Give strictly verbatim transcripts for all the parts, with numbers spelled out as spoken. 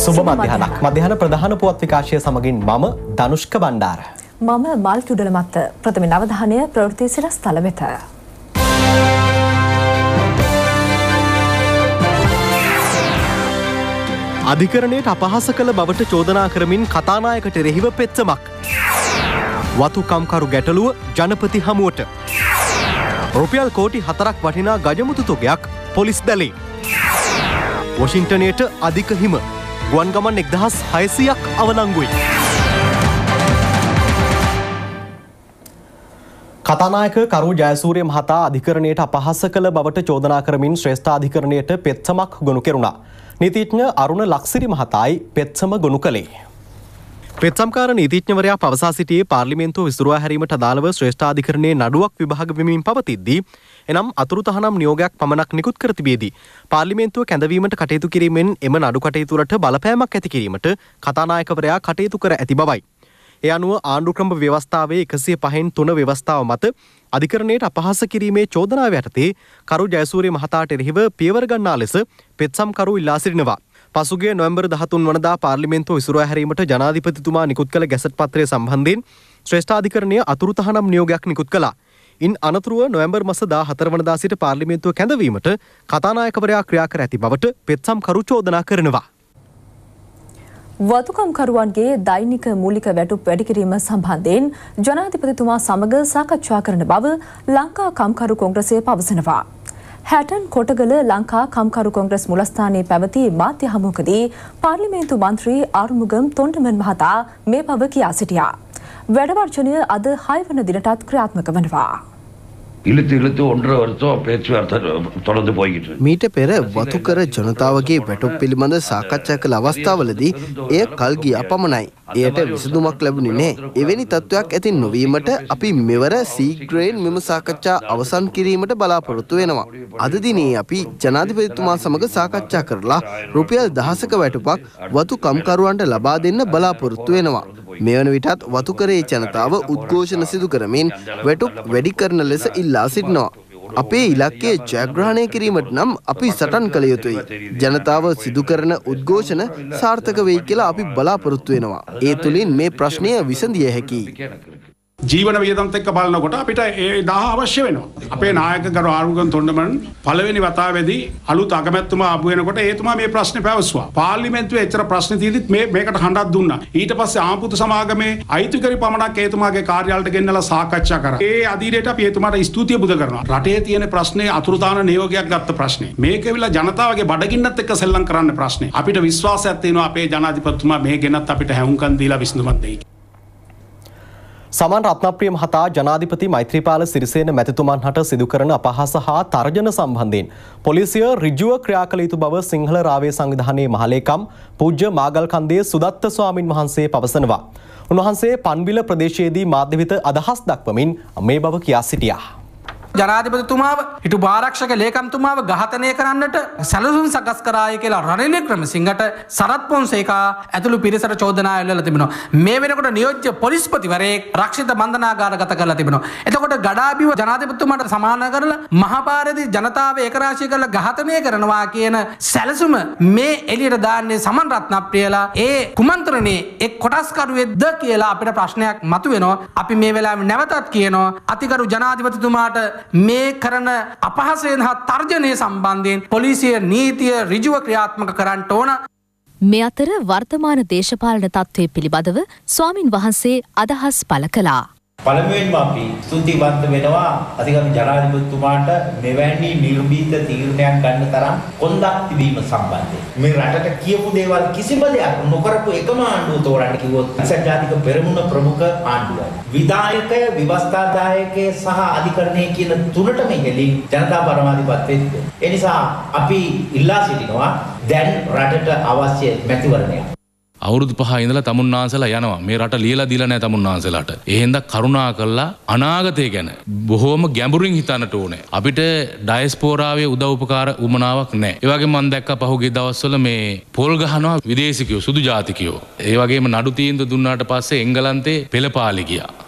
සුබ මධ්‍යහනක්. මධ්‍යහන ප්‍රධාන පුවත් විකාශය සමගින් මම ධනුෂ්ක බණ්ඩාර. මම මල් තුඩල මත. ප්‍රථම අවධානය ප්‍රවෘත්ති සිරස් තල වෙත. අධිකරණයට අපහාස කළ බවට චෝදනා කරමින් කතානායකට එරෙහිව පෙත්සමක්. වතු කම්කරු ගැටලුව ජනපති හමුවට. රුපියල් කෝටි හතරක් වටිනා ගජමුතු තොගයක් පොලිස් දැලේ. වොෂින්ටනයට අධික හිම. ගුවන් ගමන් එක්දහස් හයසියක් අවලංගුයි. කතානායක කරු ජයසූරිය මහතා අධිකරණයට අපහාස කළ බවට චෝදනා කරමින් ශ්‍රේෂ්ඨ අධිකරණයට පෙත්සමක් ගොනු කෙරුණා. නීතිඥ අරුණ ලක්සිරි මහතායි පෙත්සම ගොනු කළේ. පෙත්සම්කාර නීතිඥවරයා පවසා සිටියේ පාර්ලිමේන්තුව විසිරුවා හැරීමට අදාළව ශ්‍රේෂ්ඨ අධිකරණයේ නඩුවක් විභාග වෙමින් පවතිද්දී එනම් අතුරු තහනම් නියෝගයක් පමණක් නිකුත් කර තිබේදී පාර්ලිමේන්තුව කැඳවීමට කටයුතු කිරීමෙන් එම නඩු කටයුතු වලට බලපෑමක් ඇති කිරීමට කතානායකවරයා කටයුතු කර ඇති බවයි. ඒ අනුව ආණ්ඩුක්‍රම ව්‍යවස්ථාවේ එකසිය පහෙන් තුන ව්‍යවස්ථාව මත අධිකරණයට අපහාස කිරීමේ චෝදනාව යටතේ කරු ජයසූරිය මහතාට එරෙහිව පියවර ගන්නා ලෙස පෙත්සම්කරු ඉල්ලා සිටිනවා. පසුගිය නොවැම්බර් දහතුන් වනදා පාර්ලිමේන්තුව විසිරුවා හැරීමට ජනාධිපතිතුමා නිකුත් කළ ගැසට් පත්‍රය සම්බන්ධයෙන් ශ්‍රේෂ්ඨ අධිකරණය අතුරු තහනම් නියෝගයක් නිකුත් කළා. ඉන් අනතුරුව නොවැම්බර් මාස දාහතර වනදා සිට පාර්ලිමේන්තුව කැඳවීමට කතානායකවරයා ක්‍රියා කර ඇති බවට පෙත්සම්කරු චෝදනා කරනවා. වතුකම්කරුවන්ගේ දෛනික මූලික වැටුප් වැඩි කිරීම සම්බන්ධයෙන් ජනාධිපතිතුමා සමග සාකච්ඡා කරන බව ලංකා කම්කරු කොංග්‍රසය පවසනවා. හැටන් කොටගල ලංකා කම්කරු කොංග්‍රස් මුලස්ථානයේ පැවති මාධ්‍ය හමුවකදී පාර්ලිමේන්තු මන්ත්‍රී ආරුමුගම් තොණ්ඩමන් මහතා මේ බව කියා සිටියා. වැඩවර්ජනය අද හය වන දිනටත් ක්‍රියාත්මක වනවා. இழுத்து இழுத்து ஒன்றரை வருஷம் பேச்சுவார்த்தை தொடர்ந்து போய்கிட்டு මීට පෙර වතුකර ජනතාවගේ වැටුප් පිළිබඳ සාකච්ඡා කළ අවස්ථාවලදී එය කල් ගියා පමණයි. එයට විසඳුමක් ලැබුණේ නැහැ. එවැනි තත්ත්වයක් ඇති නොවීමට අපි මෙවර සීග්‍රයෙන් මෙම සාකච්ඡා අවසන් කිරීමට බලාපොරොත්තු වෙනවා. අද දිනේ අපි ජනාධිපතිතුමා සමග සාකච්ඡා කරලා රුපියල් දහසක වැටුපක් වතු කම්කරුවන්ට ලබා දෙන්න බලාපොරොත්තු වෙනවා. මෙවන විටත් වතුකරේ ජනතාව උද්ඝෝෂණ සිදු කරමින් වැටුප් වැඩි කරන ලෙස ඉල්ලා සිටිනවා. අපේ ඉලක්කය ජයග්‍රහණය කිරීමට නම් අපි සටන් කළ යුතුයි. ජනතාව සිදු කරන උද්ඝෝෂණ සාර්ථක වෙයි කියලා අපි බලාපොරොත්තු වෙනවා. ඒ තුලින් මේ ප්‍රශ්නය විසඳිය හැකියි. ජීවන වියදම්ත් එක්ක බලනකොට අපිට ඒ දහ අවශ්‍ය වෙනවා. අපේ නායක ගරු ආරුමුගම් තොණ්ඩමන් පළවෙනි වතාවේදී අලුත් අගමැතිතුමා ආපු වෙනකොට එතුමා මේ ප්‍රශ්නේ පැවසුවා. පාර්ලිමේන්තුවේ එච්චර ප්‍රශ්න තියෙද්දිත් මේ මේකට හඬක් දුන්නා. ඊට පස්සේ ආම්පුතු සමාගමේ අයිතිකරි පමණක් එතුමාගේ කාර්යාලයට ගෙන්නලා සාකච්ඡා කරා. ඒ අධීරයට අපි එතුමාට ස්තුතිය පුද කරනවා. රටේ තියෙන ප්‍රශ්නේ අතුරුදාන නියෝගයක් ගත්ත ප්‍රශ්නේ. මේක වෙලා ජනතාවගේ බඩගින්නත් එක්ක සෙල්ලම් කරන්න ප්‍රශ්නේ. අපිට විශ්වාසයක් තියෙනවා අපේ ජනාධිපතිතුමා මේ ගෙනත් අපිට හැවුම්කන් දීලා විසඳුමක් දෙයි. සමන් රත්නප්‍රිය මහතා ජනාධිපති මෛත්‍රීපාල සිරිසේන මැතිතුමන් හට සිදු කරන අපහාස හා තර්ජන සම්බන්ධයෙන් පොලිසිය ඍජුව ක්‍රියා කළ යුතු බව සිංහල රාවය සංවිධානයේ මහලේකම් පූජ්‍ය මාගල්කන්දේ සුදත්ත ස්වාමින් වහන්සේ පවසනවා. උන්වහන්සේ පන්විල ප්‍රදේශයේදී මාධ්‍ය වෙත අදහස් දක්වමින් මේ බව කියා සිටියා. ජනාධිපතිතුමාව හිටු ආරක්ෂක ලේකම්තුමාව ඝාතනය කරන්නට සැලසුම් සකස් කරාය කියලා රනිල් වික්‍රමසිංහට සරත් පොන්සේකා ඇතුළු පිරිසට චෝදනා එල්ලලා තිබෙනවා. මේ වෙනකොට නියෝජ්‍ය පොලිස්පතිවරයෙක් රක්ෂිත බන්ධනාගාරගත කරලා තිබෙනවා. එතකොට ගඩාබිව ජනාධිපතිතුමාට සමාන කරලා මහපාරේදී ජනතාව ඒකරාශී කරලා ඝාතනය කරනවා කියන සැලසුම මේ එළියට දාන්නේ සමන් රත්නප්‍රියලා ඒ කුමන්ත්‍රණේ එක් කොටස්කරුවෙක්ද කියලා අපිට ප්‍රශ්නයක් මතුවෙනවා. අපි මේ වෙලාවේ නැවතත් කියනවා අතිගරු ජනාධිපතිතුමාට මේ කරන අපහසයෙන් හා තර්ජනය සම්බන්ධයෙන් පොලිසිය නීතිය ඍජුව ක්‍රියාත්මක කරන්න ඕන. මේ අතර වර්තමාන දේශපාලන තත්ත්වය පිළිබඳව ස්වාමින් වහන්සේ අදහස් පළ කළා. පළමුවෙන්ම අපි ස්තුතිවන්ත වෙනවා අධිකරණ ජනාධිපතිතුමාට මෙවැනි නිර්භීත තීරණයක් ගන්න තරම් කොන්දක් තිබීම සම්බන්ධයෙන්. මේ රටට කියපු දේවල් කිසිම දෙයක් නොකරපු එකම ආණ්ඩුව තෝරන්න කිව්වොත් සංජාතික පෙරමුණ ප්‍රමුඛ ආණ්ඩුවයි. විධායකය, විවස්ථාදායකය සහ අධිකරණය කියන තුනටම ඉහළින් ජනතා පරමාධිපත්‍යය. ඒ නිසා අපි ඉල්ලා සිටිනවා දැන් රටට අවශ්‍ය මැතිවරණයක්. අවුරුදු පහ ඉඳලා තමුන්නාන්සලා යනවා මේ රට ලියලා දීලා නැහැ තමුන්නාන්සලාට. ඒ හින්දා කරුණා කරලා අනාගතය ගැන බොහෝම ගැඹුරින් හිතන්නට ඕනේ. අපිට ඩයස්පෝරාවේ උදව් උපකාර උමනාවක් නැහැ. ඒ වගේම මම දැක්කා පහුගිය දවස්වල මේ පොල් ගහනවා විදේශිකයෝ සුදු ජාතිකයෝ. ඒ වගේම නඩු තීන්දුව දුන්නාට පස්සේ එංගලන්තේ පෙළපාලි ගියා.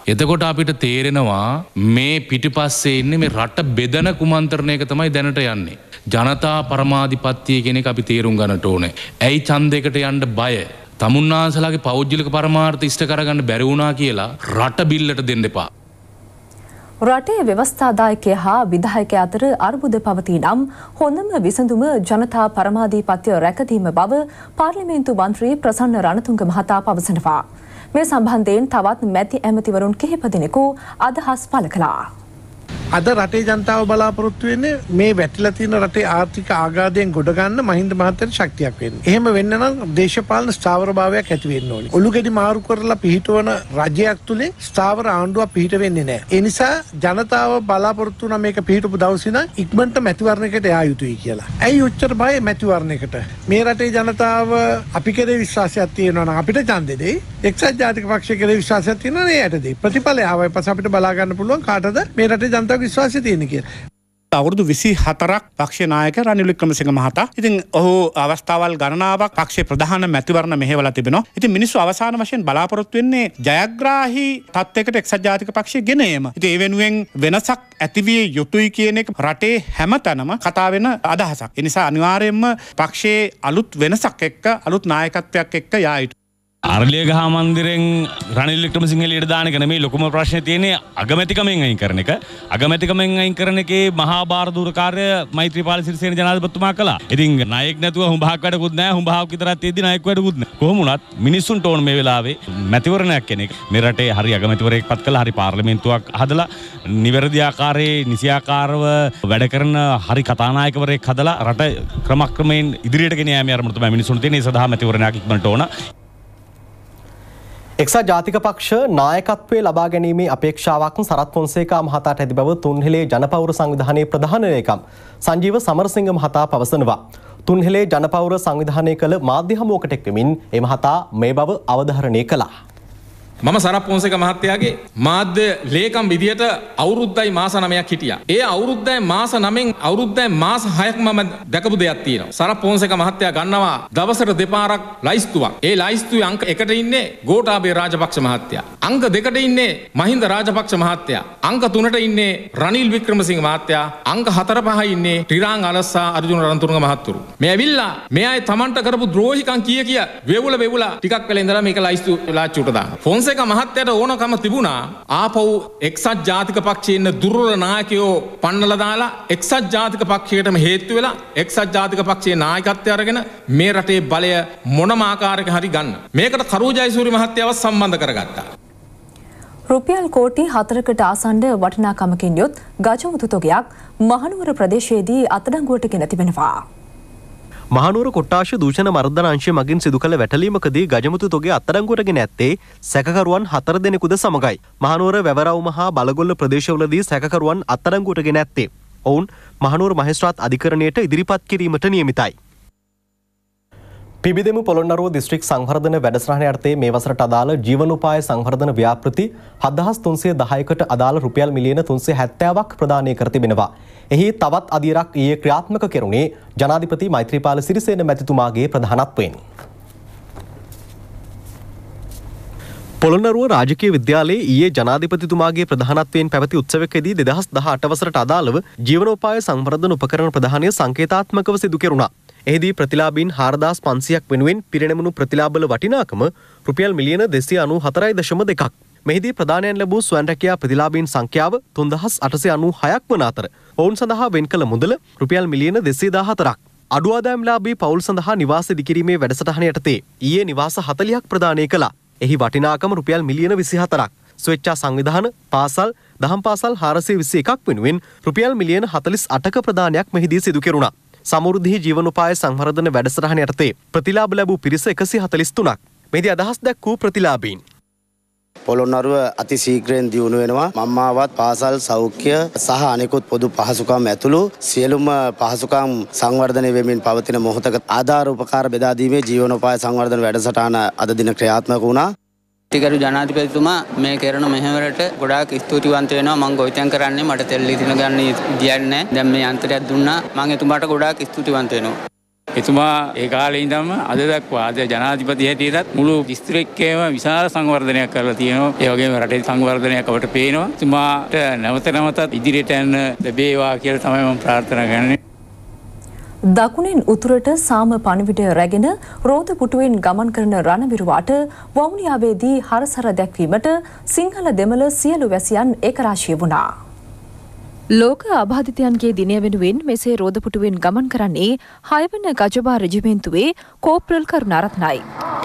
එතකොට අපිට තේරෙනවා මේ පිටිපස්සේ ඉන්නේ මේ රට බෙදන කුමන්ත්‍රණයක තමයි දැනට යන්නේ. ජනතා පරමාධිපත්‍ය කියන එක අපි තේරුම් ගන්නට ඕනේ. ඇයි ඡන්දයකට යන්න බය? තමුන්නාන්සලාගේ පෞද්ගලික පරමාර්ථ ඉෂ්ට කරගන්න බැරි වුණා කියලා රට බිල්ලට දෙන්න එපා. රටේ ව්‍යවස්ථාදායකය හා විධායකය අතර අර්බුද පවතී නම් හොඳම විසඳුම ජනතා පරමාධිපත්‍ය රැකදීම බව පාර්ලිමේන්තු මන්ත්‍රී ප්‍රසන්න රණතුංග මහතා පවසනවා. මේ සම්බන්ධයෙන් තවත් මැති ඇමතිවරුන් කිහිප දෙනෙකු අදහස් පළ කළා. අද රටේ ජනතාව බලාපොරොත්තු වෙන්නේ මේ වැටිලා තියෙන රටේ ආර්ථික ආඝාතයෙන් ගොඩ ගන්න මහින්ද මහත්තයාට ශක්තියක් වෙන්න. එහෙම වෙන්න නම් දේශපාලන ස්ථාවරභාවයක් ඇති වෙන්න ඕනේ. ඔලුගෙඩි මාරු කරලා පිහිටවන රජයක් තුලින් ස්ථාවර ආණ්ඩුවක් පිහිට වෙන්නේ නැහැ. ඒ නිසා ජනතාව බලාපොරොත්තු වුණා මේක පිහිටපු දවසේ නම් ඉක්මනට මැතිවරණයකට යා යුතුයි කියලා. ඇයි උච්චර බය මැතිවරණයකට? මේ රටේ ජනතාව අපි කෙරේ විශ්වාසයක් තියෙනවා නම් අපිට ඡන්දෙ දෙයි. එක්සත් ජාතික පක්ෂය කෙරේ විශ්වාසයක් තියෙනවා නම් එයාට දෙයි. ප්‍රතිඵලය ආවයි පස්සේ අපිට බලා ගන්න පුළුවන් කාටද මේ රටේ ජනතාව විශ්වාසය තියෙන කියලා. අවුරුදු විසි හතරක් පක්ෂ නායක රනිල් වික්‍රමසිංහ මහතා. ඉතින් ඔහු අවස්ථාවල් ගණනාවක් පක්ෂයේ ප්‍රධාන මැතිවරණ මෙහෙवला තිබෙනවා. ඉතින් මිනිස්සු අවසාන වශයෙන් බලාපොරොත්තු වෙන්නේ ජයග්‍රාහී තත්යකට එක්සත් ජාතික පක්ෂය ගෙන ඒම. ඉතින් ඒ වෙනුවෙන් වෙනසක් ඇතිවිය යුතුයි කියන එක රටේ හැමතැනම කතා වෙන අදහසක්. ඒ නිසා අනිවාර්යයෙන්ම පක්ෂයේ අලුත් වෙනසක් එක්ක අලුත් නායකත්වයක් එක්ක යා යුතුයි. අරලියගහ මන්දිරෙන් රනිල් වික්‍රමසිංහ එළියට දාන එක නෙමෙයි ලොකුම ප්‍රශ්නේ තියෙන්නේ අගමැතිකමෙන් අයින් කරන එක. අගමැතිකමෙන් අයින් කරන එකේ මහා භාර දුර කාර්ය මෛත්‍රීපාල සිරිසේන ජනාධිපතිතුමා කළා. ඉතින් නායක නැතුව හුඹහක් වැඩකුත් නැහැ. හුඹහක් විතරක් තියෙද්දි නායක වැඩකුත් නැහැ. කොහොම වුණත් මිනිස්සුන්ට ඕන මේ වෙලාවේ මැතිවරණයක් කෙනෙක් මේ රටේ හරි අගමැතිවරයෙක් පත් කළා. හරි පාර්ලිමේන්තුවක් හදලා නිවැරදි ආකාරයේ නිසියාකාරව වැඩ කරන හරි කතානායකවරයෙක් හදලා රට ක්‍රමක්‍රමයෙන් ඉදිරියට ගෙන යාමේ අරමුණ තමයි මිනිස්සුන්ට තියෙන. ඒ සඳහා මැතිවරණයක් ඉක්මනට ඕන. එක්සත් ජාතික පක්ෂ නායකත්වයේ ලබා ගැනීමේ අපේක්ෂාවක් සරත් ෆොන්සේකා මහතාට ඇති බව තුන්හෙලේ ජනපෞර සංවිධානයේ ප්‍රධාන ලේකම් සංජීව සමරසිංහ මහතා පවසනවා. තුන්හෙලේ ජනපෞර සංවිධානය කළ මාධ්‍ය හමුවකට එක්වමින් ඒ මහතා මේ බව අවධාරණය කළා. මම සරත් ෆොන්සේක මහත්තයාගේ මාධ්‍ය ලේකම් විදියට අවුරුද්දයි මාස නවයක් හිටියා. ඒ අවුරුද්දයි මාස නවයෙන් අවුරුද්දයි මාස හයක් මම දැකපු දෙයක් තියෙනවා. සරත් ෆොන්සේක මහත්තයා ගන්නවා දවසට දෙපාරක් ලයිස්තුවක්. ඒ ලයිස්තුවේ අංක එකට ඉන්නේ ගෝඨාභය රාජපක්ෂ මහත්තයා. අංක දෙකට ඉන්නේ මහින්ද රාජපක්ෂ මහත්තයා. අංක තුනට ඉන්නේ රනිල් වික්‍රමසිංහ මහත්තයා. අංක හතර පහ ඉන්නේ ත්‍රිරාංග අලස්සා අර්ජුන රණතුංග මහත්තුරු. මේ ඇවිල්ලා මේ අය Tamanට කරපු ද්‍රෝහිකම් කිය කිය වේවුල වේවුල ටිකක් වෙලා ඉඳලා මේක ලයිස්තු ලාච්චුට දානවා. ෆොන්සේක මහත්තයාට ඕනකම තිබුණා ආපහු එක්සත් ජාතික පක්ෂයේ ඉන්න දුර්වල නායකයෝ පන්නලා දාලා එක්සත් ජාතික පක්ෂයටම හේතු වෙලා එක්සත් ජාතික පක්ෂයේ නායකත්වය අරගෙන මේ රටේ බලය මොනම ආකාරයක හරි ගන්න. මේකට කරු ජයසූරිය මහත්තයාව සම්බන්ධ කරගත්තා. රුපියල් කෝටි හතරකට ආසන්න වටිනාකමකින් යුත් ගජමුතු තොගයක් මහනුවර ප්‍රදේශයේදී අත්අඩංගුවට ගෙන තිබෙනවා. මහනුවර කොට්ටාශ දූෂණ මර්ධන අංශය මගින් සිදු කළ වැටලීමකදී ගජමුතු තොගේ අත්අඩංගුවට ගෙන ඇත්තේ සැකකරුවන් හතර දෙනෙකුද සමගයි. මහනුවර වැවරවුම හා බලගොල්ල ප්‍රදේශවලදී සැකකරුවන් අත්අඩංගුවට ගෙන ඇත්තේ ඔවුන් මහනුවර මහේස්ත්‍රාත් අධිකරණයට ඉදිරිපත් කිරීමට නියමිතයි. පිබිදෙමු පොළොන්නරුව දිස්ත්‍රික් සංවර්ධන වැඩසටහන යටතේ මේ වසරට අදාළ ජීවනෝපාය සංවර්ධන ව්‍යාපෘති හත්දහස් තුන්සිය දහයකට අදාළ රුපියල් මිලියන තුන්සිය හැත්තෑවක් ප්‍රදානය කර තිබෙනවා. එහි තවත් අදියරක් ඊයේ ක්‍රියාත්මක කෙරුණේ ජනාධිපති මෛත්‍රීපාල සිරිසේන මැතිතුමාගේ ප්‍රධානත්වයෙන්. පොළොන්නරුව රාජකීය විද්‍යාලයේ ඊයේ ජනාධිපතිතුමාගේ ප්‍රධානත්වයෙන් පැවති උත්සවයකදී දෙදහස් දහ අට වසරට අදාළව ජීවනෝපාය සංවර්ධන උපකරණ ප්‍රදානය සංකේතාත්මකව සිදු කෙරුණා. එහිදී ප්‍රතිලාභීන් හාරදාස් පන්සියක් වෙනුවෙන් පිරිනැමුණු ප්‍රතිලාභවල වටිනාකම රුපියල් මිලියන දෙසිය අනූහතරයි දශම දෙකක්. මෙහිදී ප්‍රදානයෙන් ලැබූ ස්වයං රැකියා ප්‍රතිලාභීන් සංඛ්‍යාව තුන්දහස් අටසිය අනූහයක් වන අතර ඔවුන් සඳහා වෙන් කළ මුදල රුපියල් මිලියන දෙසිය දාහතරක්. අඩු ආදායම්ලාභී පවුල් සඳහා නිවාස ඉදිකිරීමේ වැඩසටහන යටතේ ඊයේ නිවාස හතළිහක් ප්‍රදානය කළා. එහි වටිනාකම රුපියල් මිලියන විසිහතරක්. ස්වේච්ඡා සංවිධාන පාසල් දහම් පාසල් හාරසිය විසි එකක් වෙනුවෙන් රුපියල් මිලියන හතළිස් අටක ප්‍රදානයක් මෙහිදී සිදු කෙරුණා. සමෘද්ධි ජීවනෝපාය සංවර්ධන වැඩසටහන යටතේ ප්‍රතිලාභ ලැබූ පිරිස එකසිය හතළිස් තුනක්. මෙහිදී අදහස් දැක්වූ ප්‍රතිලාභීන් පොළොන්නරුව අති ශීඝ්‍රයෙන් දියුණු වෙනවා. මම්මාවත් පාසල් සෞඛ්‍ය සහ අනෙකුත් පොදු පහසුකම් ඇතුළු සියලුම පහසුකම් සංවර්ධනය වෙමින් පවතින මොහොතක ආධාර උපකාර බෙදා දීමේ ජීවනෝපාය සංවර්ධන වැඩසටහන අද දින ක්‍රියාත්මක වුණා. ටිකරු ජනාධිපතිතුමා මේ කරන මෙහෙවරට ගොඩාක් ස්තුතිවන්ත වෙනවා. මම ගොවිතැන් කරන්නේ මට තෙල් ඉදින ගන්න දියන්නේ. දැන් මේ යන්ත්‍රයක් දුන්නා. මම එතුමාට ගොඩාක් ස්තුතිවන්ත වෙනවා. එතුමා ඒ කාලේ ඉඳන්ම අද දක්වා අද ජනාධිපති හැටියටත් මුළු දිස්ත්‍රික්කයේම විශාල සංවර්ධනයක් කරලා තියෙනවා. ඒ වගේම රටේ සංවර්ධනයක් අපට පේනවා. එතුමාට නැවත නැවතත් ඉදිරියට යන්න ලැබේවා කියලා තමයි මම ප්‍රාර්ථනා කරන්නේ. දකුණෙන් උතුරට සාම පණිවිඩ රැගෙන රෝද පුටුවෙන් ගමන් කරන රණවිරුවාට වවුනියාවේදී හරසර දැක්වීමට සිංහල දෙමළ සියලු වැසියන් ඒකරාශී වුණා. ලෝක අබාධිතයන්ගේ දිනය වෙනුවෙන් මෙසේ රෝදපුටුවෙන් ගමන් කරන්නේ හයවන ගජබා රෙජිමෙන්තුවේ කෝප්‍රල් කරුණාරත්නයි.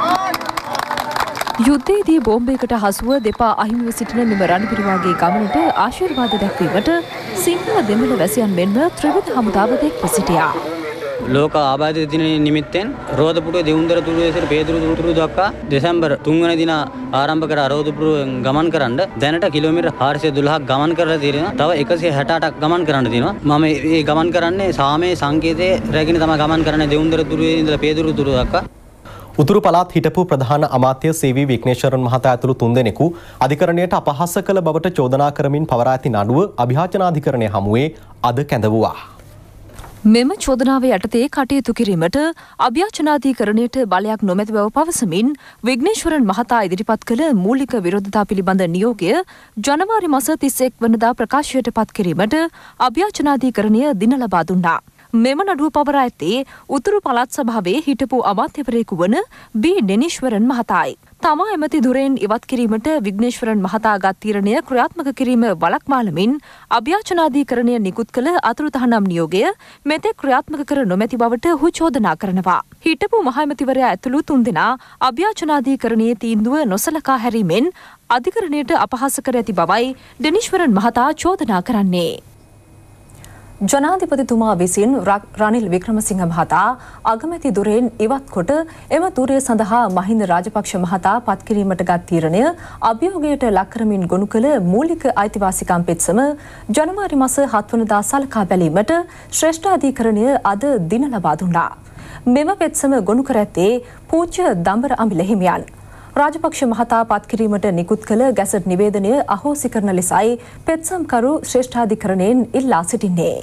යුද්ධයේදී බෝම්බයකට හසුව දෙපා අහිමිව සිටින මෙම රණවිරුවාගේ ගමනට ආශිර්වාද දැක්වීමට සිංහල දෙමළ වැසියන් මෙන්ම ත්‍රිවිධ හමුදාව එක්ව සිටියා. ලෝක ආබාධිත දින නිමිත්තෙන් රෝදපුටුවේ දෙවුන්දර තුරුවේ සිට පේදුරු තුරුව දක්වා දෙසැම්බර් තුන් වෙනි දින ආරම්භ කර රෝදපුටුවෙන් ගමන් කරන්න දැනට කිලෝමීටර් හාරසිය දොළහක් ගමන් කරලා තියෙනවා. තව එකසිය හැට අටක් ගමන් කරන්න තියෙනවා. මම මේ ගමන් කරන්නේ සාමයේ සංකේතයේ රැගෙන තමයි ගමන් කරන්නේ දෙවුන්දර තුරුවේ ඉඳලා පේදුරු තුරුව දක්වා. උතුරු පළාත් හිටපු ප්‍රධාන අමාත්‍ය සී.වී. විග්නේශ්වරන් මහතා ඇතුළු තුන්දෙනෙකු අධිකරණයට අපහාස කළ බවට චෝදනා කරමින් පවරා ඇති නඩුව අභියාචනාධිකරණය හමුවේ අද කැඳවුවා. මෙම චෝදනාව යටතේ කටයුතු කිරීමට අභ්‍යාචනාධිකරණයට බලයක් නොමැති බව පවසමින් විග්නේශ්වරන් මහතා ඉදිරිපත් කළ මූලික විරෝධතා පිළිබඳ නියෝගය ජනවාරි මාස තිස් එක් වනදා ප්‍රකාශයට පත් කිරීමට අභ්‍යාචනාධිකරණය දින ලබා දුන්නා. මෙම නඩුව පවරා ඇත්තේ උතුරු පළාත් සභාවේ හිටපු අමාත්‍යවරයෙකු වන බී ඩෙනිශ්වරන් මහතායි. තමා ඇමති දුරෙන් ඉවත් කිරීමට විග්නේශ්වරන් මහතා ගත් තීරණය ක්‍රියාත්මක කිරීම වළක්වාලමින් අභ්‍යාචනාධිකරණය නිකුත් කළ අතුරුතහනම් නියෝගය මෙතෙක් ක්‍රියාත්මක කර නොමැති බවට ඔහු චෝදනා කරනවා. හිටපු මහඇමතිවරයා ඇතුළු තුන්දෙනා අභ්‍යාචනාධිකරණයේ තීන්දුව නොසලකා හැරීමෙන් අධිකරණයට අපහාස කර ඇති බවයි ඩෙනිශ්වරන් මහතා චෝදනා කරන්නේ. ජනාධිපතිතුමා විසින් රනිල් වික්‍රමසිංහ මහතා අගමැති දුරෙන් ඉවත් කොට එම ධුරය සඳහා මහින්ද රාජපක්ෂ මහතා පත් කිරීමට ගත් තීරණය අභියෝගයට ලක් කරමින් ගොනු කළ මූලික අයිතිවාසිකම් පෙත්සම ජනවාරි මාස හත් වනදා සලකා බැලීමට ශ්‍රේෂ්ඨාධිකරණය අද දින ලබා දුන්නා. මෙම පෙත්සම ගොනු කර ඇත්තේ පූජ්‍ය දඹර අමිල හිමියන්. රාජපක්ෂ මහතා පත් කිරීමට නිකුත් කළ ගැසට් නිවේදනය අහෝසි කරන ලෙසයි පෙත්සම්කරු ශ්‍රේෂ්ඨාධිකරණයෙන් ඉල්ලා සිටින්නේ.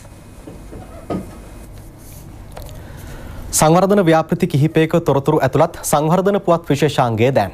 සංවර්ධන ව්‍යාපෘති කිහිපයක තොරතුරු ඇතුළත් සංවර්ධන පුවත් විශේෂාංගය දැන්.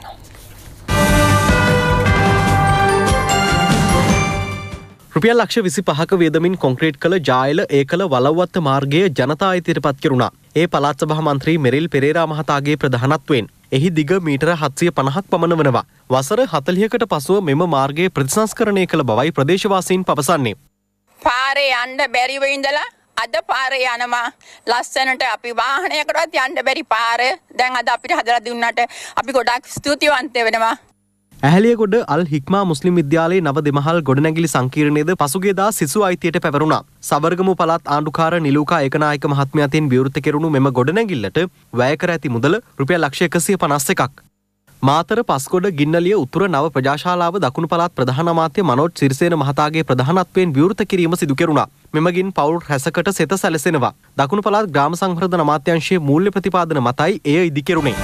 රුපියල් ලක්ෂ විසිපහක වියදමින් කොන්ක්‍රීට් කළ ජායල ඒකල වලව්වත්ත මාර්ගය ජනතා අයිතියට පත් කෙරුණා. ඒ පළාත් සභා මන්ත්‍රී මෙරිල් පෙරේරා මහතාගේ ප්‍රධානත්වයෙන් එහි දිග මීටර හත්සිය පනහක් පමණ වනවා. වසර හතළිහකට පසුව මෙම මාර්ගයේ ප්‍රතිසංස්කරණය කළ බවයි ප්‍රදේශවාසීන් පවසන්නේ. පාරේ යන්න බැරිව ඉඳලා අද පාරේ යනවා ලස්සනට අපි වාහනයකටවත් යන්න බැරි පාර දැන් අද අපිට හදලා දුන්නට අපි ගොඩාක් ස්තුතිවන්ත වෙනවා. ඇහැලියගොඩ අල් හික්මා මුස්ලිම් විද්‍යාලයේ නව දෙමහල් ගොඩනැගිලි සංකීර්ණයේද පසුගියදා සිසු අයිතියට පැවරුණා. සබර්ගමු පළාත් ආණ්ඩුකාර නිලූකා ඒකනායක මහත්මයා අතින් විවෘත කෙරුණු මෙම ගොඩනැගිල්ලට වැය කර ඇති මුදල රුපියල් ලක්ෂ එකසිය පනස් එකක්. මාතර පස්කොඩ ගින්නලිය උතුර නව ප්‍රජාශාලාව දකුණු පළාත් ප්‍රධාන අමාත්‍ය මනෝජ් සිරිසේන මහතාගේ ප්‍රධානත්වයෙන් විවෘත කිරීම සිදු කෙරුණා. මෙමගින් පවුල් රැසකට සෙත සැලසෙනවා. දකුණු පළාත් ග්‍රාම සංවර්ධන අමාත්‍යාංශයේ මූල්‍ය ප්‍රතිපාදන මතයි එය ඉදි කෙරුණේ.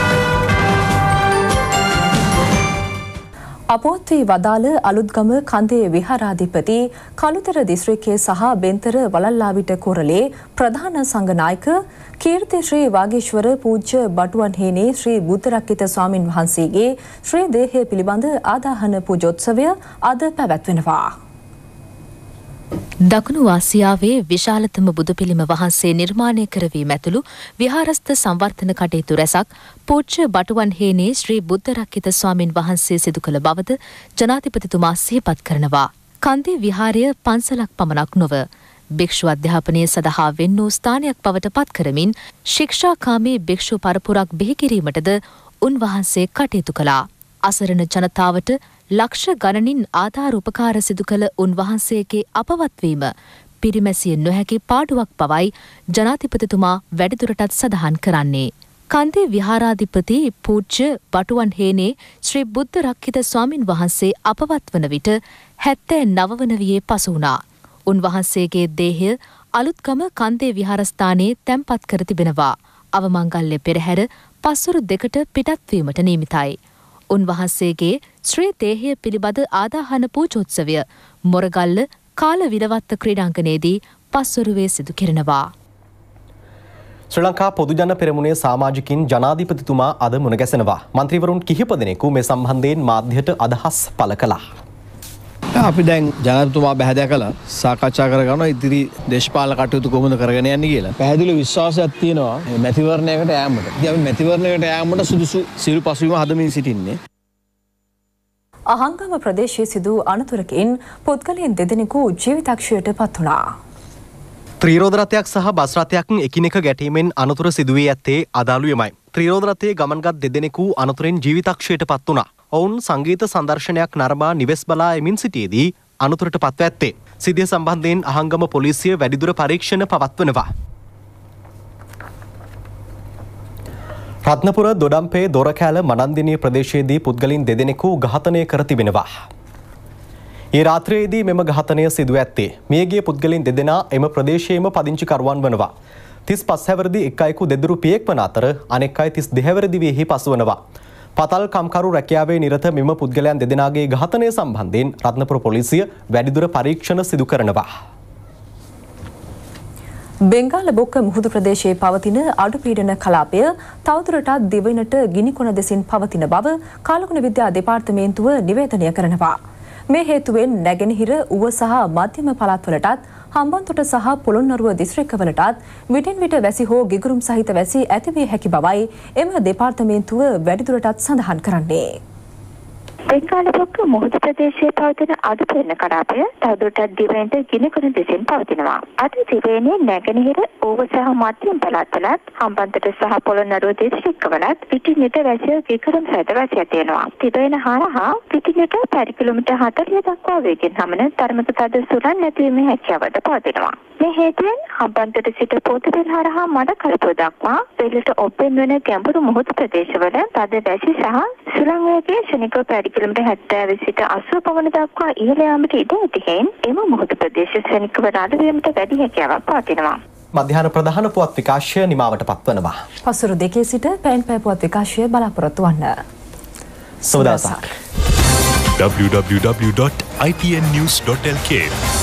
අපොත්වී වදාළ අලුත්ගම කන්දේ විහාරාධිපති කළුතර දිස්ත්‍රික්කයේ සහ බෙන්තර වලල්ලාවිට කොරලේ ප්‍රධාන සංඝනායක කීර්ති ශ්‍රී වාගීශ්වර පූජ්‍ය බටුවන්හේනේ ශ්‍රී බුද්ධරක්කිත ස්වාමින් වහන්සේගේ ශ්‍රී දේහය පිළිබඳ ආදාහන පූජෝත්සවය අද පැවැත්වෙනවා. දකුණු ආසියාවේ විශාලතම බුදු පිළිම වහන්සේ නිර්මාණය කරවීම ඇතුළු විහාරස්ථ සංවර්ධන කටයුතු රැසක් පූජ්‍ය බටුවන්හේනේ ශ්‍රී බුද්ධරක්කිත ස්වාමින් වහන්සේ සිදු කළ බවද ජනාධිපතිතුමා සිහිපත් කරනවා. කන්දේ විහාරය පන්සලක් පමණක් නොව භික්ෂු අධ්‍යාපනය සඳහා වෙන් වූ ස්ථානයක් බවට පත් කරමින් ශික්ෂාකාමී භික්ෂු පරපුරක් බිහි කිරීමටද උන්වහන්සේ කටයුතු කළා. අසරණ ජනතාවට ලක්ෂ ගණනින් ආධාර උපකාර සිදු කළ උන්වහන්සේගේ අපවත්වීම පිරිමැසිය නොහැකි පාඩුවක් බවයි ජනාධිපතිතුමා වැඩිදුරටත් සඳහන් කරන්නේ. කන්දේ විහාරාධිපති පූජ්‍ය බටුවන්හේනේ ශ්‍රී බුද්ධ රක්ඛිත ස්වාමින් වහන්සේ අපවත් වන විට හැත්තෑ නව වන වියේ පසු වුණා. උන්වහන්සේගේ දේහය අලුත්ගම කන්දේ විහාරස්ථානයේ තැන්පත් කර තිබෙනවා. අවමංගල්‍ය පෙරහැර පස්වරු දෙකට පිටත්වීමට නියමිතයි. උන්වහන්සේගේ ශ්‍රී දේහය පිළිබඳ ආදාහන පූජෝත්සවය මොරගල්ල කාල විලවත්ත ක්‍රීඩාංගණයේදී පස්වරුවේ සිදු කෙරෙනවා. ශ්‍රී ලංකා පොදුජන පෙරමුණේ සමාජිකින් ජනාධිපතිතුමා අද මුණ ගැසෙනවා. මන්ත්‍රීවරුන් කිහිප දෙනෙකු මේ සම්බන්ධයෙන් මාධ්‍යයට අදහස් පළ කළා. අපි දැන් ජනාධිපතිතුමා බැහැ කළා සාකච්ඡා කරගන්නවා ඉදිරි දේශපාලන කටයුතු කොහොමද කරගෙන යන්නේ කියලා. පැහැදිලි විශ්වාසයක් තියෙනවා මැතිවරණයකට යෑමට. ඉතින් අපි මැතිවරණයකට යෑමට සුදුසු සියලු පසුබිම හදමින් සිටින්නේ. අහංගම ප්‍රදේශයේ සිදු අනතුරකින් පුද්ගලයන් දෙදෙනෙකු ජීවිතක්ෂයට පත් වුණා. ත්‍රිරෝද රථයක් සහ බස් රථයක් එකිනෙක ගැටීමෙන් අනතුර සිදුවී ඇත්තේ අදාළුවෙමයි. ත්‍රිරෝද රථයේ ගමන්ගත් දෙදෙනෙකු අනතුරෙන් ජීවිතක්ෂයට පත් වුණා. ඔවුන් සංගීත සංදර්ශනයක් නරඹා නිවෙස් බලා එමින් සිටියේදී අනතුරට පත්ව ඇත්තේ. සිද්ධිය සම්බන්ධයෙන් අහංගම පොලිසිය වැඩිදුර පරීක්ෂණ පවත්වනවා. රත්නපුර දොඩම්පේ දොරකෑල මනන්දිනී ප්‍රදේශයේදී පුද්ගලින් දෙදෙනෙකු ඝාතනය කර තිබෙනවා. ඒ රාත්‍රියේදී මෙම ඝාතනය සිදු ඇත්තේ මියගිය පුද්ගලින් දෙදෙනා එම ප්‍රදේශයේම පදිංචිකරුවන් වනවා. තිස් පස් හැවිරිදි එක් අයෙකු දෙදරු පියෙක් වන අතර අනෙක් අය තිස් දෙක හැවිරිදි වියෙහි පසුවනවා. පතල් කම්කරු රැකියාවේ නිරත මෙම පුද්ගලයන් දෙදෙනාගේ ඝාතනය සම්බන්ධයෙන් රත්නපුර පොලිසිය වැඩිදුර පරීක්ෂණ සිදු කරනවා. බෙන්ගාල බොක්ක මුහුදු ප්‍රදේශයේ පවතින අඩු පීඩන කලාපය තවදුරටත් දිවයිනට ගිනිකොන දෙසින් පවතින බව කාලගුණ විද්‍යා දෙපාර්තමේන්තුව නිවේදනය කරනවා. මේ හේතුවෙන් නැගෙනහිර ඌව සහ මධ්‍යම පළාත්වලටත් හම්බන්තොට සහ පොළොන්නරුව දිස්ත්‍රික්කවලටත් විටින් විට වැසි හෝ ගිගුරුම් සහිත වැසි ඇතිවිය හැකි බවයි එම දෙපාර්තමේන්තුව වැඩිදුරටත් සඳහන් කරන්නේ. බෙන්ගාලබොක්ක මුහුදු ප්‍රදේශයේ පවතින අඩු පීඩන කලාපය තවදුරටත් දිවයිනට ගිනිකොන දෙසින් පවතිනවා. අද දිවයිනේ නැගෙනහිර ඌව සහ මධ්‍යම පළාත්වලත් හම්බන්තොට සහ පොළොන්නරුව දිස්ත්‍රික්කවලත් විටින් විට වැසි ගිගුරුම් සහිත වැසි ඇති වෙනවා. දිවයින හරහා විටින් විට පැය කිලෝමීටර් හතළිහ දක්වා වේගෙන් හමන තරමක තද සුළං නැතිවීමේ හැකියාවද පවතිනවා. මේ හේතුවෙන් හම්බන්තොට සිට පොතුපෙළ හරහා මඩ කලපුව දක්වා වෙලට ඔප්පෙන් වන ගැඹුරු මුහුදු ප්‍රදේශවල තද වැසි සහ සුළං වේගයේ ශනිකව පැය කිලෝමීටර් හැත්තෑව සිට අසූ පමණ දක්වා ඉහළ යාමට ඉඩ ඇති හේයින් එම මුහුදු ප්‍රදේශ ශනිකව රළ වීමට වැඩි හැකියාවක් පවතිනවා. මධ්‍යහන ප්‍රධාන පුවත් විකාශය නිමාවට පත්වනවා. පසුරු දෙකේ සිට පැන් පැය පුවත් විකාශය බලාපොරොත්තු වන්න. සුබ දවසක්. w w w dot i p n news dot l k